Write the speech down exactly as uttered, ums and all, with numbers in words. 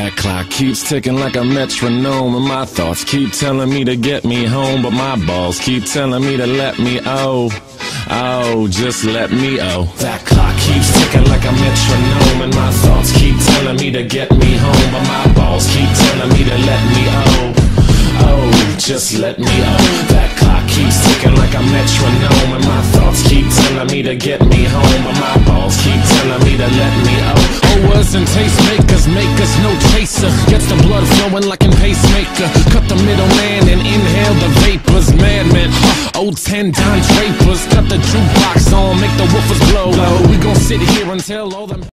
That clock keeps ticking like a metronome, and my thoughts keep telling me to get me home, but my balls keep telling me to let me oh, oh, just let me oh. That clock keeps ticking like a metronome, and my thoughts keep telling me to get me home, but my balls keep telling me to let me oh, oh, just let me oh. That clock keeps ticking like a metronome, and my thoughts keep telling me to get me home, but my balls keep telling me to let me oh. Owers and tastemakers make us no chaser, gets the blood flowing like in pacemaker. Cut the middleman and inhale the vapors. Madman, old ten Don Drapers. Cut the jukebox on, make the woofers blow. We gon' sit here until all them